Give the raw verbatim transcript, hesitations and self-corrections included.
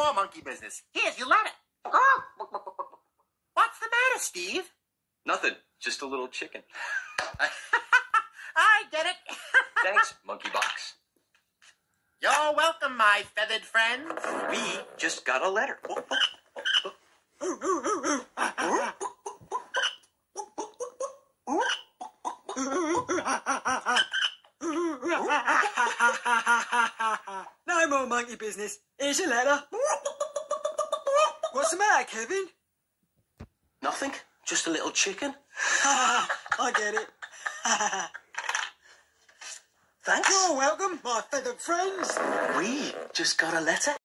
more monkey business. Here's your letter. Oh. What's the matter, Steve? Nothing. Just a little chicken. I get it. Thanks, Monkey Box. You're welcome, my feathered friends. We just got a letter. No more monkey business. Here's your letter. What's the matter, Kevin? Nothing. Just a little chicken. I get it. Thanks. You're welcome, my feathered friends. We just got a letter.